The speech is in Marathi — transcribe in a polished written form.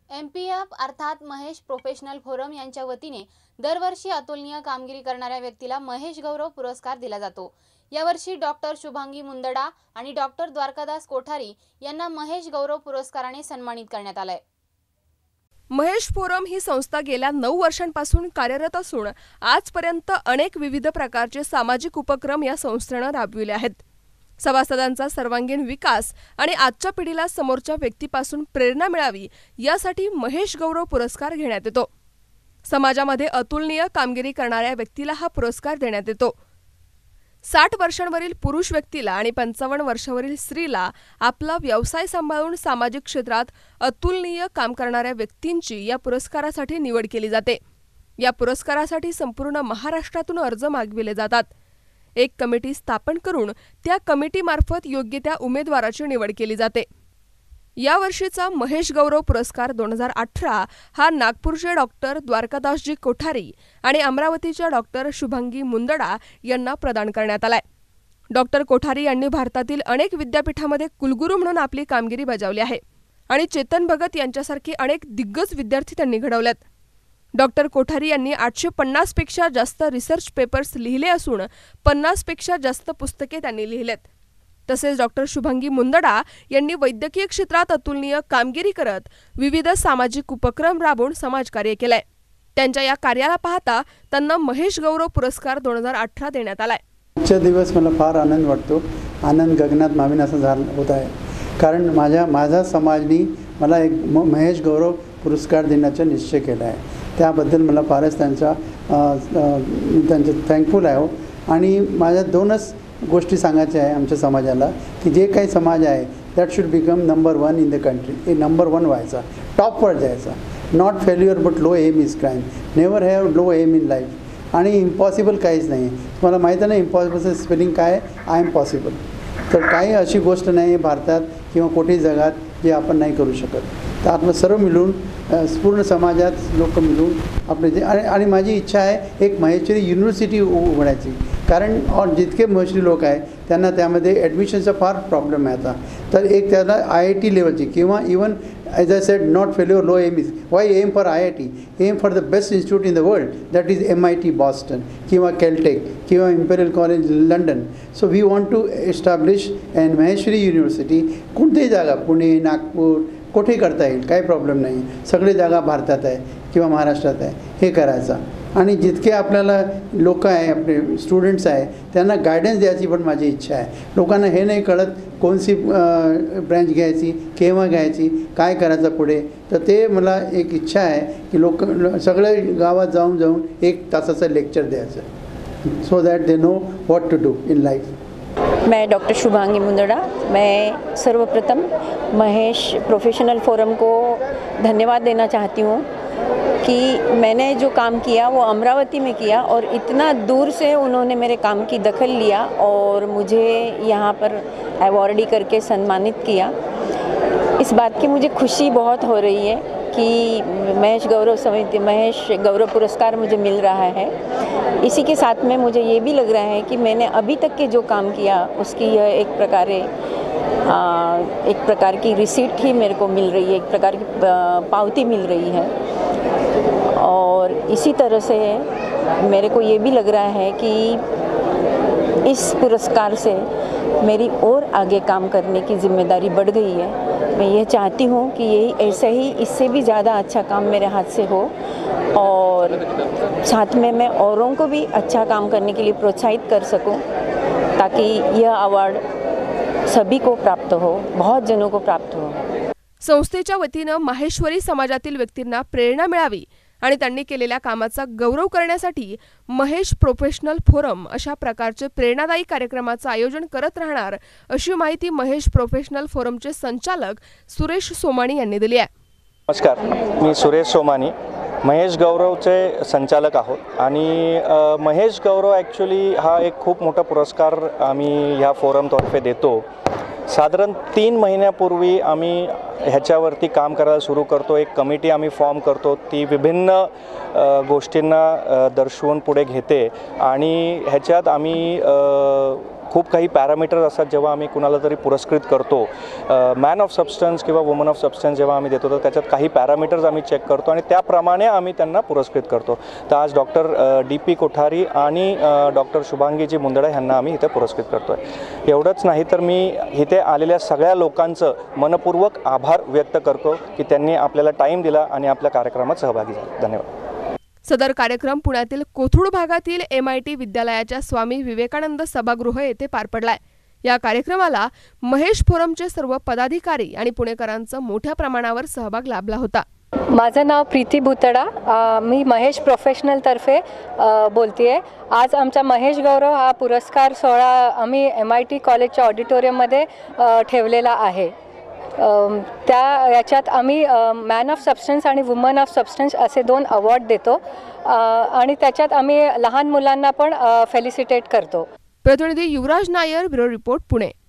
MPF अर्थात महेश प्रोफेशनल फोरम यांच्या वतीने दरवर्षी अतुलनीय कामगिरी करणाऱ्या व्यक्तीला महेश गौरव पुरस्कार दिला जातो। यावर्षी डॉक्टर शुभांगी मुंदडा आणि डॉक्टर द्वारकादास कोठारी यांना महेश गौरव पुरस्काराने सन्मानित करण्यात आले। महेश फोरम ही संस्था गेल्या 9 वर्षांपासून कार्यरत असून आजपर्यंत अनेक विविध प्रकारचे सामाजिक उपक्रम या संस्थेने राबविले आहेत। सभासदांचा सर्वांगीण विकास आणि आजच्या पिढीला समोरच्या व्यक्तीपासून प्रेरणा मिळावी यासाठी महेश गौरव पुरस्कार घेण्यात येतो। समाजामध्ये अतुलनीय कामगिरी करणाऱ्या व्यक्तीला हा पुरस्कार देण्यात येतो। 60 वर्षांवरील पुरुष व्यक्तीला आणि 55 वर्षावरील स्त्रीला आपला व्यवसाय सांभाळून सामाजिक क्षेत्रात अतुलनीय काम करणाऱ्या व्यक्तींची या पुरस्कारासाठी निवड केली जाते। या पुरस्कारासाठी संपूर्ण महाराष्ट्रातून अर्ज मागविले जातात। एक कमिटी स्थापन करून त्या कमिटीमार्फत योग्य त्या उमेदवाराची निवड केली जाते। या वर्षीचा महेश गौरव पुरस्कार 2018 हा नागपूरचे डॉक्टर द्वारकादासजी कोठारी आणि अमरावतीच्या डॉक्टर शुभांगी मुंदडा यांना प्रदान करण्यात आलाय। डॉक्टर कोठारी यांनी भारतातील अनेक विद्यापीठामध्ये कुलगुरू म्हणून आपली कामगिरी बजावली आहे आणि चेतन भगत यांच्यासारखे अनेक दिग्गज विद्यार्थी त्यांनी घडवलेत। डॉक्टर कोठारी यांनी 850 पेक्षा जास्त रिसर्च पेपर्स लिहिले असून 50 पेक्षा जास्त पुस्तके त्यांनी लिहिलेत। तसेच डॉक्टर शुभांगी मुंदडा यांनी वैद्यकीय क्षेत्रात अतुलनीय कामगिरी करत विविध सामाजिक उपक्रम राबवून समाजकार्य केलंय। त्यांच्या या कार्याला पाहता त्यांना महेश गौरव पुरस्कार 2018 देण्यात आलाय। आजचा दिवस मला फार आनंद वाटतो। आनंद गगनात मावेन असं झालं होत आहे, कारण माझा समाजनी मला एक महेश गौरव पुरस्कार देण्याचा निश्चय केला आहे। त्याबद्दल मला फारच त्यांचा थँकफुल आहे। आणि माझ्या 2च गोष्टी सांगायच्या आहे आमच्या समाजाला, की जे काही समाज आहे that should become number 1 in the country. हे नंबर 1 व्हायचा, टॉपवर जायचा। Not failure but low aim is crime. Never have low aim in life. आणि इम्पॉसिबल काहीच नाही आहे। तुम्हाला माहिती नाही इम्पॉसिबलचं स्पेलिंग काय आहे? I M possible. तर काही अशी गोष्ट नाही आहे भारतात किंवा कोठेही जगात जे आपण नाही करू शकत। तर आपण सर्व मिळून पूर्ण समाजात लोक मिळून आपले जे आणि माझी इच्छा आहे एक महेश्वरी युनिव्हर्सिटी उघडायची, कारण जितके महेश्वरी लोक आहे त्यांना त्यामध्ये ॲडमिशनचा फार प्रॉब्लेम आहे आता। तर एक त्याला IIT लेवलची किंवा even as I said not failure low aim is why aim for IIT, aim for the best institute in the world that is MIT Boston किंवा केलटेक किंवा Imperial College London. So we want to establish and Maheshwari university कोणतीही जागा, पुणे, नागपूर, कुठेही करता येईल, काही प्रॉब्लेम नाही। सगळे जागा भारतात आहे किंवा महाराष्ट्रात आहे, हे करायचं। आणि जितके आपल्याला लोक आहे, आपले स्टुडंट्स आहे, त्यांना गायडन्स द्यायची पण माझी इच्छा आहे। लोकांना हे नाही कळत कोणती ब्रँच घ्यायची, केव्हा घ्यायची, काय करायचं पुढे। तर ते मला एक इच्छा आहे की लोक सगळे गावात जाऊन 1 तासाचं लेक्चर द्यायचं, so that they know what to do in life. मैं डॉक्टर शुभांगी मुंदडा। मैं सर्वप्रथम महेश प्रोफेशनल फोरम को धन्यवाद देना चाहती हूँ कि मैंने जो काम किया वो अमरावती में किया और इतना दूर से उन्होंने मेरे काम की दखल लिया और मुझे यहाँ पर अवॉर्डी करके सम्मानित किया। इस बात की मुझे खुशी बहुत हो रही है कि महेश गौरव पुरस्कार मुझे मिल रहा है। इसी के साथ में मुझे ये भी लग रहा है कि मैंने अभी तक के जो काम किया उसकी यह एक प्रकार की रिसीट ही मेरे को मिल रही है, एक प्रकार की पावती मिल रही है। और इसी तरह से मेरे को ये भी लग रहा है कि इस पुरस्कार से मेरी और आगे काम करने की जिम्मेदारी बढ़ गई है। मैं ये चाहती हूँ कि यही ऐसे ही इससे भी ज़्यादा अच्छा काम मेरे हाथ से हो और साथ में मैं औरों को भी अच्छा काम करने के लिए प्रोत्साहित कर सकूं, ताकि यह अवार्ड सभी को प्राप्त हो, बहुत जनों को प्राप्त हो। संस्थेच्या वतीनं माहेश्वरी समाजातील व्यक्तींना प्रेरणा मिळावी आणि त्यांनी केलेल्या कामाचा गौरव करण्यासाठी महेश प्रोफेशनल फोरम अशा प्रकारचे प्रेरणादायी कार्यक्रमाचं आयोजन करत राहणार अशी माहिती महेश प्रोफेशनल फोरमचे संचालक सुरेश सोमाणी यांनी दिली आहे। नमस्कार, मी सुरेश सोमाणी, महेश गौरवचे संचालक आहोत। आणि महेश गौरव ॲक्च्युली हा एक खूप मोठा पुरस्कार आम्ही ह्या फोरमतर्फे देतो। साधारण 3 महिन्यापूर्वी आम्ही ह्याच्यावरती काम करायला सुरू करतो। एक कमिटी आम्ही फॉर्म करतो, ती विभिन्न गोष्टींना दर्शवून पुढे घेते आणि ह्याच्यात आम्ही खूप काही पॅरामीटर्स असतात जेव्हा आम्ही कुणाला तरी पुरस्कृत करतो, मॅन ऑफ सबस्टन्स किंवा वुमन ऑफ सबस्टन्स जेव्हा आम्ही देतो तर त्याच्यात काही पॅरामीटर्स आम्ही चेक करतो आणि त्याप्रमाणे आम्ही त्यांना पुरस्कृत करतो. तर आज डॉक्टर DP कोठारी आणि डॉक्टर शुभांगीजी मुंदडा यांना आम्ही इथे पुरस्कृत करतो आहे. एवढंच नाही तर मी इथे आलेल्या सगळ्या लोकांचं मनपूर्वक आभार व्यक्त करतो की त्यांनी आपल्याला टाईम दिला आणि आपल्या कार्यक्रमात सहभागी झाले. धन्यवाद. सदर कार्यक्रम पुण्यातील कोथरूड भागातील MIT विद्यालयाच्या स्वामी विवेकानंद सभागृह येथे पार पडलाय. या कार्यक्रमाला महेश फोरमचे सर्व पदाधिकारी आणि पुणेकरांचा मोठ्या प्रमाणावर सहभाग लाभला होता. माझं नाव प्रीती भुतडा, मी महेश प्रोफेशनलतर्फे बोलते. आज आमचा महेश गौरव हा पुरस्कार सोहळा आम्ही MIT कॉलेजच्या ऑडिटोरियममध्ये ठेवलेला आहे. याच्यात आम्ही मॅन ऑफ सबस्टन्स आणि वुमन ऑफ सबस्टन्स असे 2 अवॉर्ड देतो आणि त्याच्यात आम्ही लहान मुलांना पण फेलिसिटेट करतो. प्रतिनिधी युवराज नायर, ब्युरो रिपोर्ट, पुणे.